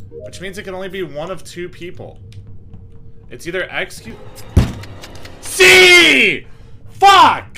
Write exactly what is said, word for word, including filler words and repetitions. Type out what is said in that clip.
Which means it can only be one of two people. It's either execute... C! Fuck!